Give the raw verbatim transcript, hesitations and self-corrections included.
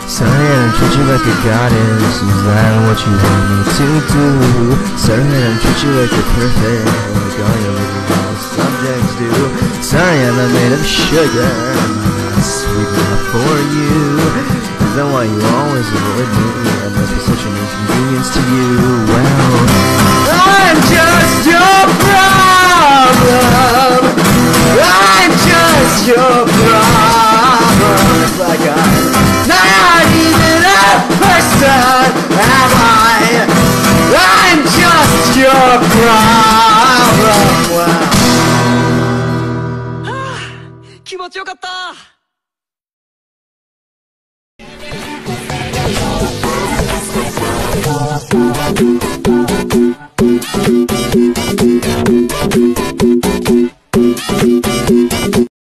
Sorry, I don't treat you like a goddess. Is that what you want me to do? Sorry, I don't treat you like a perfect, like all your little subjects do. Sorry, I'm not made of sugar. I'm not sweet enough for you. Is that why you always avoid me? I must be such an inconvenience to you. Well, I'm just your problem. I'm just your problem. It's like I'm not even a person, am I? I'm just your problem. Wow. 気持ちよかった。 We'll be right back.